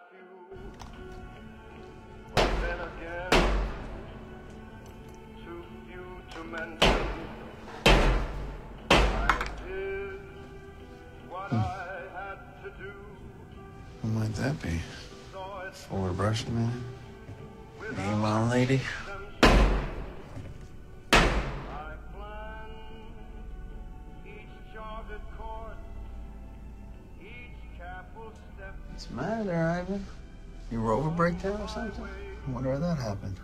few, but then again, too few to mention. I did what I had to do. Who might that be? Forward brushing man? Meanwhile, lady? What's the matter there, Ivan? Your rover break down or something? I wonder how that happened.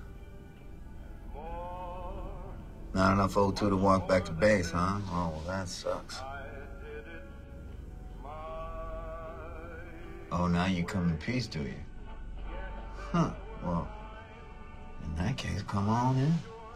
Not enough O2 to walk back to base, huh? Oh, well, that sucks. Oh, now you come in peace, do you? Huh, well, in that case, come on in.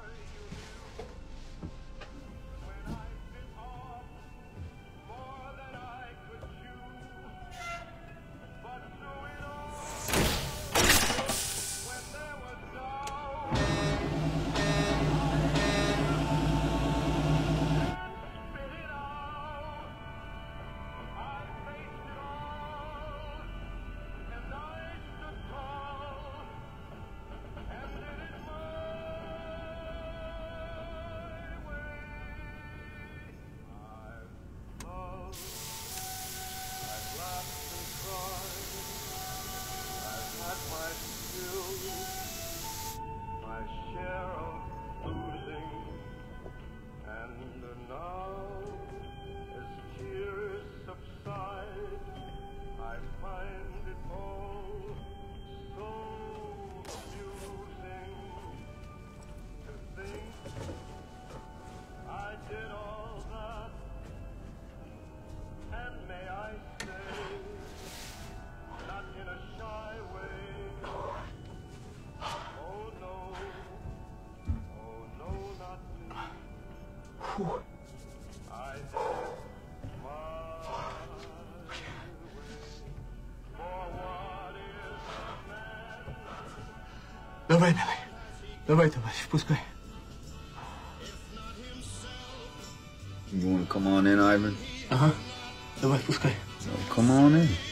Давай, товарищ, пускай. You want to come on in, Ivan? Ага, давай, пускай. So come on in.